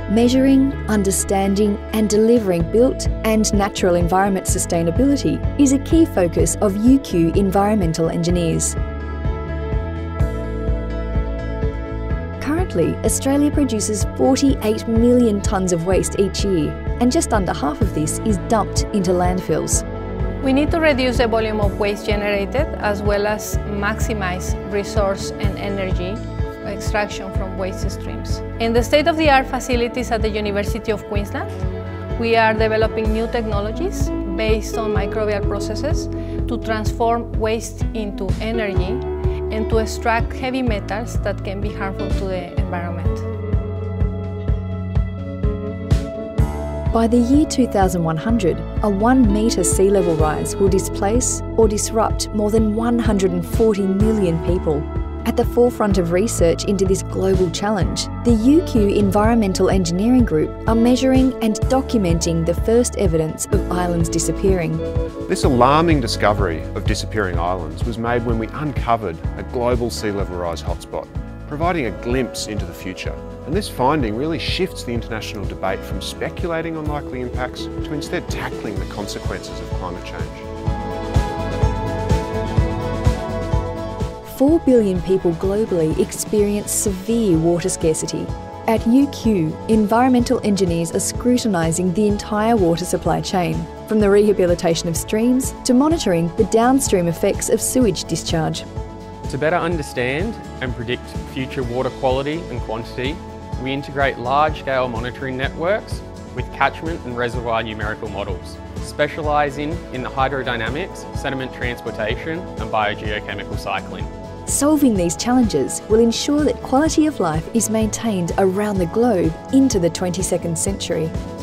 Measuring, understanding and delivering built and natural environment sustainability is a key focus of UQ environmental engineers. Currently, Australia produces 48 million tonnes of waste each year, and just under half of this is dumped into landfills. We need to reduce the volume of waste generated as well as maximize resource and energy extraction from waste streams. In the state-of-the-art facilities at the University of Queensland, we are developing new technologies based on microbial processes to transform waste into energy and to extract heavy metals that can be harmful to the environment. By the year 2100, a 1-metre sea level rise will displace or disrupt more than 140 million people. At the forefront of research into this global challenge, the UQ Environmental Engineering Group are measuring and documenting the first evidence of islands disappearing. This alarming discovery of disappearing islands was made when we uncovered a global sea level rise hotspot, providing a glimpse into the future. And this finding really shifts the international debate from speculating on likely impacts to instead tackling the consequences of climate change. 4 billion people globally experience severe water scarcity. At UQ, environmental engineers are scrutinising the entire water supply chain, from the rehabilitation of streams to monitoring the downstream effects of sewage discharge. To better understand and predict future water quality and quantity, we integrate large-scale monitoring networks with catchment and reservoir numerical models, specialising in the hydrodynamics, sediment transportation and biogeochemical cycling. Solving these challenges will ensure that quality of life is maintained around the globe into the 22nd century.